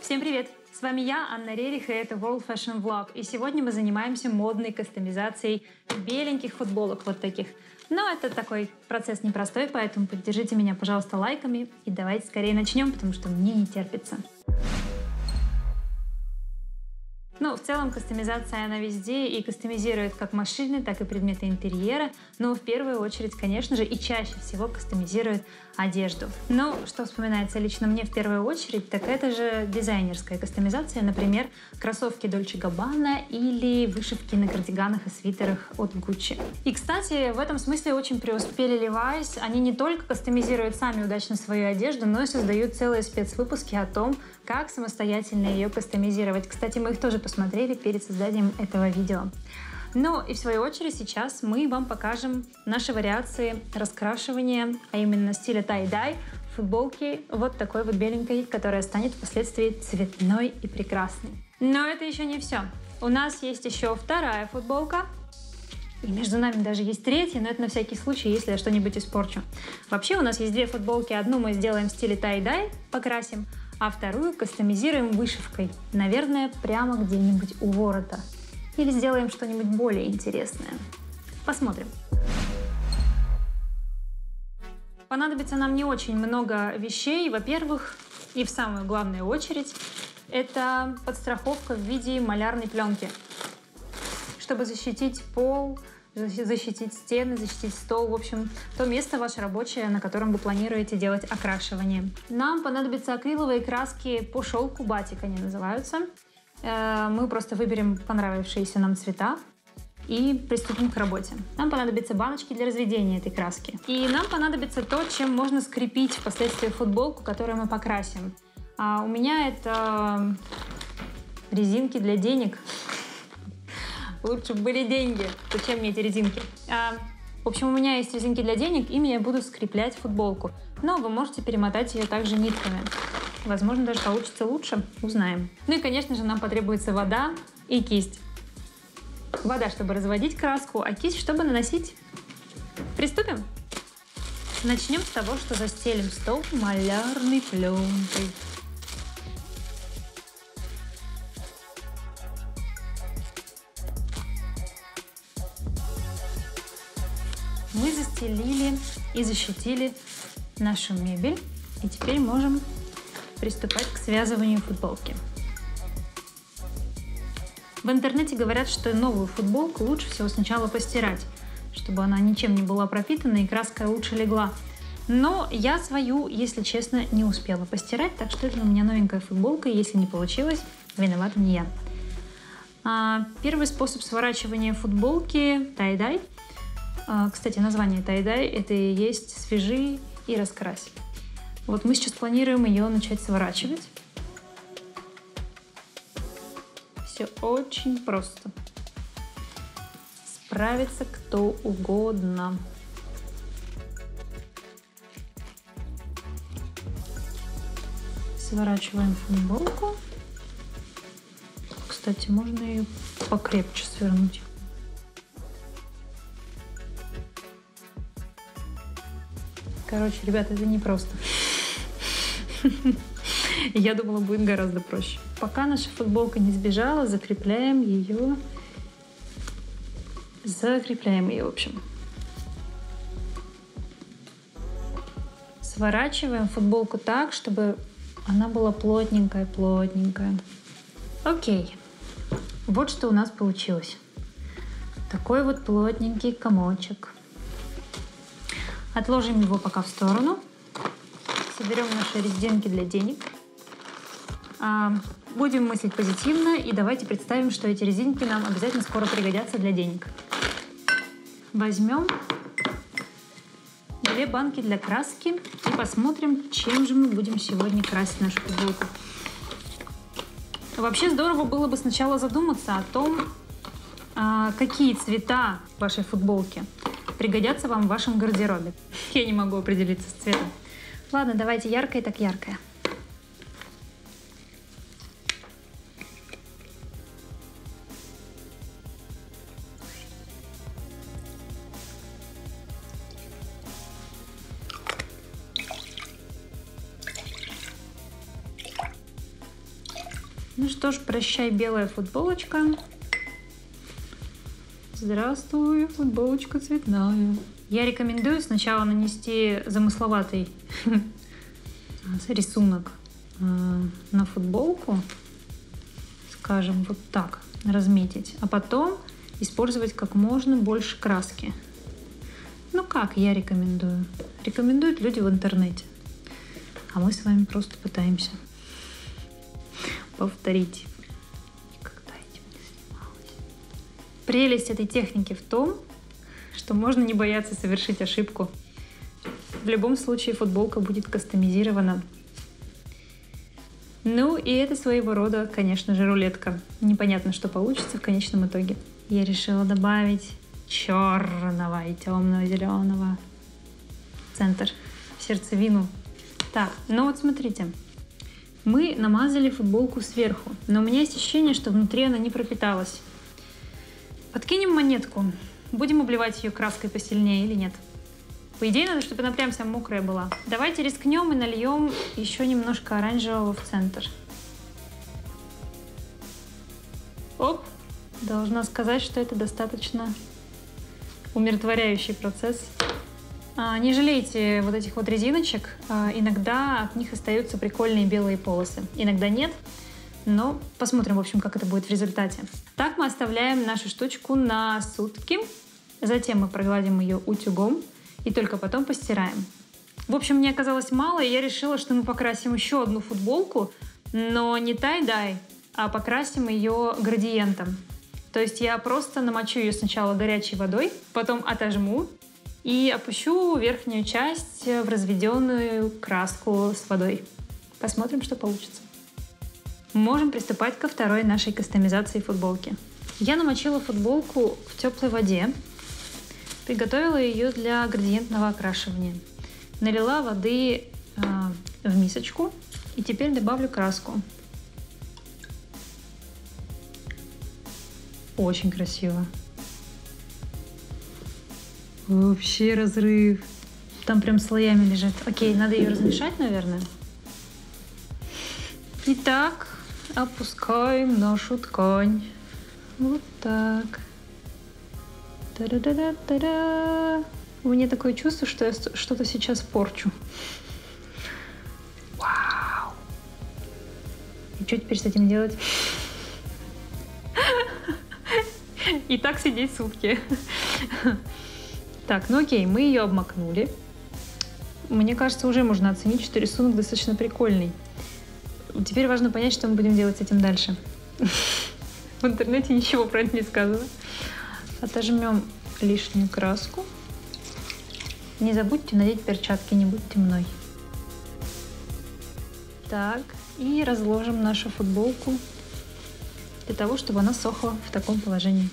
Всем привет! С вами я, Анна Рерих, и это World Fashion Vlog. И сегодня мы занимаемся модной кастомизацией беленьких футболок вот таких. Но это такой процесс непростой, поэтому поддержите меня, пожалуйста, лайками. И давайте скорее начнем, потому что мне не терпится. Ну, в целом, кастомизация, она везде и кастомизирует как машины, так и предметы интерьера. Но в первую очередь, конечно же, и чаще всего кастомизирует одежду. Но что вспоминается лично мне в первую очередь, так это же дизайнерская кастомизация. Например, кроссовки Dolce Gabbana или вышивки на кардиганах и свитерах от Gucci. И, кстати, в этом смысле очень преуспели Levi's. Они не только кастомизируют сами удачно свою одежду, но и создают целые спецвыпуски о том, как самостоятельно ее кастомизировать. Кстати, мы их тоже посмотрели перед созданием этого видео. Ну и в свою очередь сейчас мы вам покажем наши вариации раскрашивания, а именно стиля tie-dye футболки вот такой вот беленькой, которая станет впоследствии цветной и прекрасной. Но это еще не все. У нас есть еще вторая футболка. И между нами даже есть третья, но это на всякий случай, если я что-нибудь испорчу. Вообще у нас есть две футболки. Одну мы сделаем в стиле tie-dye, покрасим, а вторую кастомизируем вышивкой. Наверное, прямо где-нибудь у ворота. Или сделаем что-нибудь более интересное. Посмотрим. Понадобится нам не очень много вещей. Во-первых, и в самую главную очередь, это подстраховка в виде малярной пленки, чтобы защитить пол, защитить стены, защитить стол, в общем, то место ваше рабочее, на котором вы планируете делать окрашивание. Нам понадобятся акриловые краски по шелку, батик они называются. Мы просто выберем понравившиеся нам цвета и приступим к работе. Нам понадобятся баночки для разведения этой краски. И нам понадобится то, чем можно скрепить впоследствии футболку, которую мы покрасим. У меня это резинки для денег. Лучше бы были деньги. Зачем мне эти резинки? В общем, у меня есть резинки для денег, ими я буду скреплять футболку. Но вы можете перемотать ее также нитками. Возможно, даже получится лучше. Узнаем. Ну и, конечно же, нам потребуется вода и кисть. Вода, чтобы разводить краску, а кисть, чтобы наносить. Приступим? Начнем с того, что застелим стол малярной пленкой. Мы застелили и защитили нашу мебель. И теперь можем приступать к связыванию футболки. В интернете говорят, что новую футболку лучше всего сначала постирать, чтобы она ничем не была пропитана и краска лучше легла. Но я свою, если честно, не успела постирать, так что это у меня новенькая футболка, и если не получилось, виновата не я. Первый способ сворачивания футболки – tie-dye. Кстати, название tie-dye – это и есть «свяжи и раскрась». Вот мы сейчас планируем ее начать сворачивать. Все очень просто. Справится кто угодно. Сворачиваем футболку. Кстати, можно ее покрепче свернуть. Короче, ребята, это непросто. Я думала, будет гораздо проще. Пока наша футболка не сбежала, закрепляем ее. В общем. Сворачиваем футболку так, чтобы она была плотненькая. Окей. Вот что у нас получилось. Такой вот плотненький комочек. Отложим его пока в сторону. Соберем наши резинки для денег. Будем мыслить позитивно и давайте представим, что эти резинки нам обязательно скоро пригодятся для денег. Возьмем две банки для краски и посмотрим, чем же мы будем сегодня красить нашу футболку. Вообще здорово было бы сначала задуматься о том, какие цвета вашей футболки пригодятся вам в вашем гардеробе. Я не могу определиться с цветом. Ладно, давайте яркое так яркое. Ну что ж, прощай, белая футболочка. Здравствуй, футболочка цветная. Я рекомендую сначала нанести замысловатый рисунок на футболку, скажем, вот так, разметить, а потом использовать как можно больше краски. Ну как я рекомендую? Рекомендуют люди в интернете. А мы с вами просто пытаемся повторить. Никогда этим не занималась. Прелесть этой техники в том, что можно не бояться совершить ошибку. В любом случае футболка будет кастомизирована. Ну и это своего рода, конечно же, рулетка. Непонятно, что получится в конечном итоге. Я решила добавить черного и темного зеленого в центр, в сердцевину. Так, ну вот смотрите. Мы намазали футболку сверху, но у меня есть ощущение, что внутри она не пропиталась. Подкинем монетку. Будем обливать ее краской посильнее или нет? По идее, надо, чтобы она прям вся мокрая была. Давайте рискнем и нальем еще немножко оранжевого в центр. Оп! Должна сказать, что это достаточно умиротворяющий процесс. Не жалейте вот этих вот резиночек. Иногда от них остаются прикольные белые полосы. Иногда нет. Но посмотрим, в общем, как это будет в результате. Так мы оставляем нашу штучку на сутки. Затем мы прогладим ее утюгом и только потом постираем. В общем, мне оказалось мало, и я решила, что мы покрасим еще одну футболку, но не тай-дай, а покрасим ее градиентом. То есть я просто намочу ее сначала горячей водой, потом отожму и опущу верхнюю часть в разведенную краску с водой. Посмотрим, что получится. Можем приступать ко второй нашей кастомизации футболки. Я намочила футболку в теплой воде, приготовила ее для градиентного окрашивания. Налила воды в мисочку и теперь добавлю краску. Очень красиво. Вообще разрыв. Там прям слоями лежит. Окей, надо ее размешать, наверное. Итак, опускаем нашу ткань. Вот так. Та-да-да-да-да-да. У меня такое чувство, что я что-то сейчас порчу. Вау! И что теперь с этим делать? И так сидеть сутки. Так, ну окей, мы ее обмакнули. Мне кажется, уже можно оценить, что рисунок достаточно прикольный. Теперь важно понять, что мы будем делать с этим дальше. В интернете ничего про это не сказано. Отожмем лишнюю краску. Не забудьте надеть перчатки, не будьте мной. Так, и разложим нашу футболку для того, чтобы она сохла в таком положении.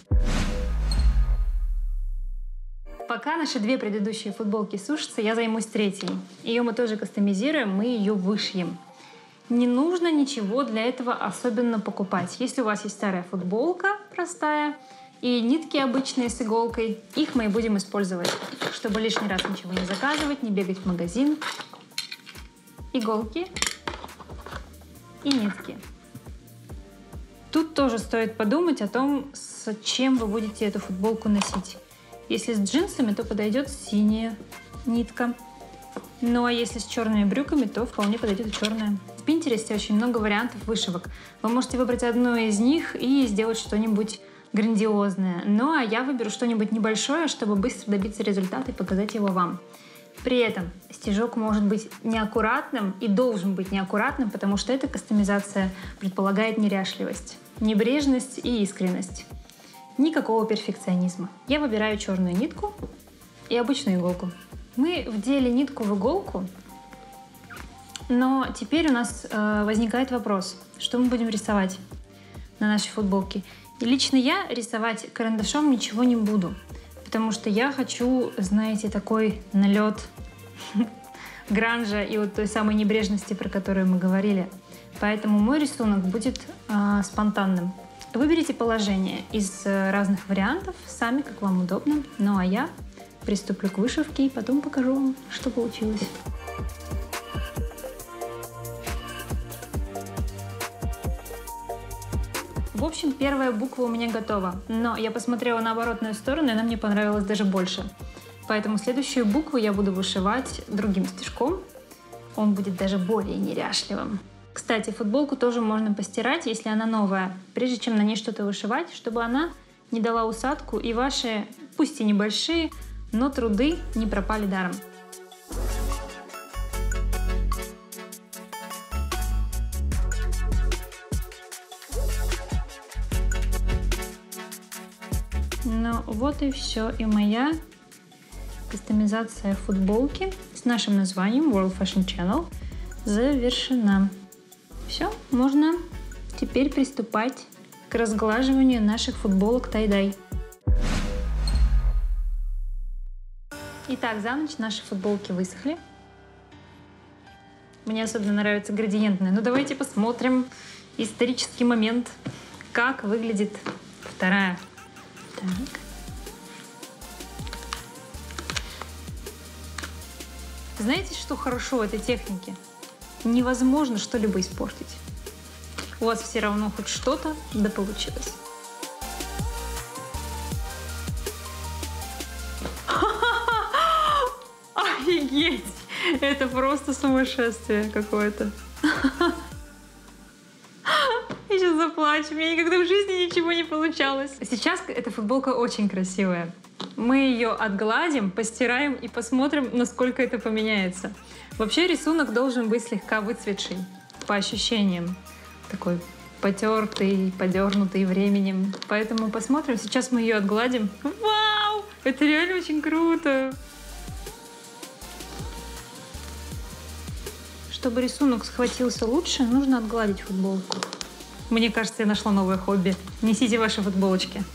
Пока наши две предыдущие футболки сушатся, я займусь третьей. Ее мы тоже кастомизируем, мы ее вышьем. Не нужно ничего для этого особенно покупать. Если у вас есть старая футболка простая и нитки обычные с иголкой, их мы и будем использовать, чтобы лишний раз ничего не заказывать, не бегать в магазин. Иголки и нитки. Тут тоже стоит подумать о том, с чем вы будете эту футболку носить. Если с джинсами, то подойдет синяя нитка. Ну а если с черными брюками, то вполне подойдет и черная. В Pinterest очень много вариантов вышивок. Вы можете выбрать одну из них и сделать что-нибудь грандиозное. Ну а я выберу что-нибудь небольшое, чтобы быстро добиться результата и показать его вам. При этом стежок может быть неаккуратным и должен быть неаккуратным, потому что эта кастомизация предполагает неряшливость, небрежность и искренность. Никакого перфекционизма. Я выбираю черную нитку и обычную иголку. Мы вдели нитку в иголку, но теперь у нас возникает вопрос, что мы будем рисовать на нашей футболке. И лично я рисовать карандашом ничего не буду, потому что я хочу, знаете, такой налет гранжа и вот той самой небрежности, про которую мы говорили. Поэтому мой рисунок будет спонтанным. Выберите положение из разных вариантов, сами, как вам удобно. Ну а я приступлю к вышивке и потом покажу вам, что получилось. В общем, первая буква у меня готова, но я посмотрела на оборотную сторону, и она мне понравилась даже больше. Поэтому следующую букву я буду вышивать другим стежком. Он будет даже более неряшливым. Кстати, футболку тоже можно постирать, если она новая, прежде чем на ней что-то вышивать, чтобы она не дала усадку и ваши, пусть и небольшие, но труды не пропали даром. Ну вот и все, и моя кастомизация футболки с нашим названием World Fashion Channel завершена. Все, можно теперь приступать к разглаживанию наших футболок тай-дай. Итак, за ночь наши футболки высохли. Мне особенно нравятся градиентные. Но давайте посмотрим исторический момент, как выглядит вторая. Так. Знаете, что хорошо в этой технике? Невозможно что-либо испортить. У вас все равно хоть что-то да получилось. Офигеть! Это просто сумасшествие какое-то. Я сейчас заплачу. У меня никогда в жизни ничего не получалось. Сейчас эта футболка очень красивая. Мы ее отгладим, постираем и посмотрим, насколько это поменяется. Вообще рисунок должен быть слегка выцветший, по ощущениям. Такой потертый, подернутый временем. Поэтому посмотрим. Сейчас мы ее отгладим. Вау! Это реально очень круто! Чтобы рисунок схватился лучше, нужно отгладить футболку. Мне кажется, я нашла новое хобби. Несите ваши футболочки.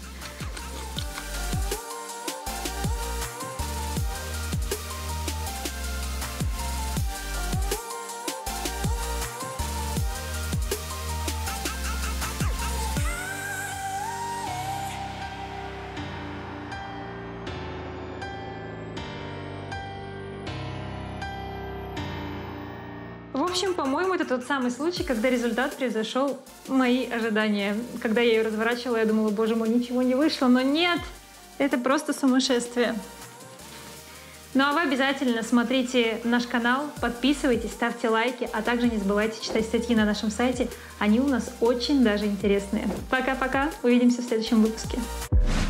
В общем, по-моему, это тот самый случай, когда результат превзошел мои ожидания. Когда я ее разворачивала, я думала, боже мой, ничего не вышло, но нет, это просто сумасшествие. Ну а вы обязательно смотрите наш канал, подписывайтесь, ставьте лайки, а также не забывайте читать статьи на нашем сайте, они у нас очень даже интересные. Пока-пока, увидимся в следующем выпуске.